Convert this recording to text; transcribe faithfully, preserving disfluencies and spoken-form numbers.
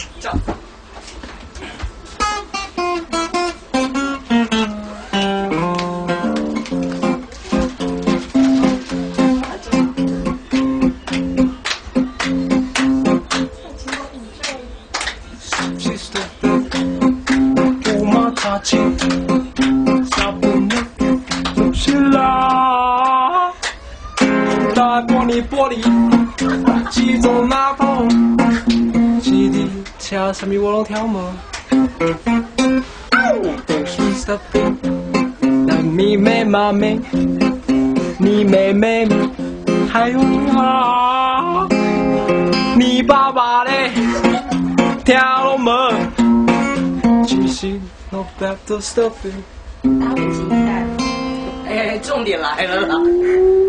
叫。玻璃，其中那风，基地恰什么我拢跳么？是 stopping， 那咪妹妈妹，你妹妹还有啊，你爸爸嘞跳么？其实 no better stopping。 打不起来。哎，重点来了啦！